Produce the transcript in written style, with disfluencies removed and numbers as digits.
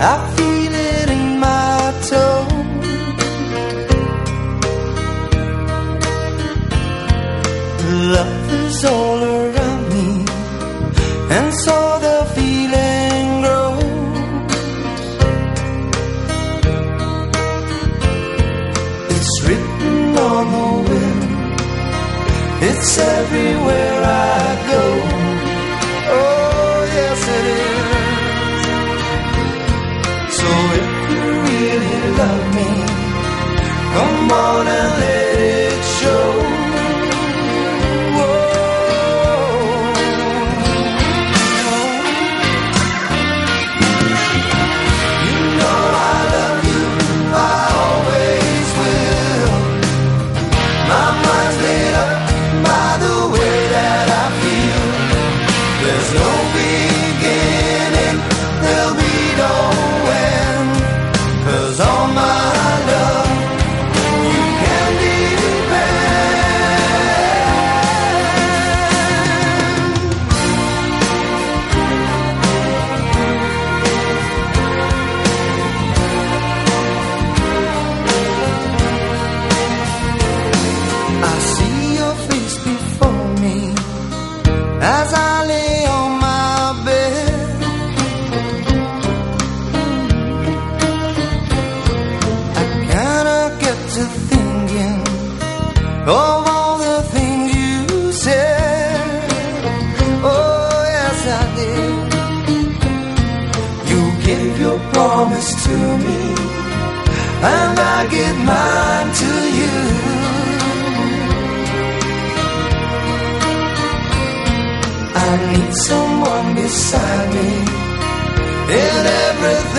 I feel it in my toe. Love is all around me, and so the feeling grows. It's written on the wind, it's everywhere I go. Oh, yes it is. So if you really love me, come on and let it show. As I lay on my bed, I kinda get to thinking of all the things you said. Oh, yes I did. You give your promise to me, and I give mine to you. I need someone beside me in everything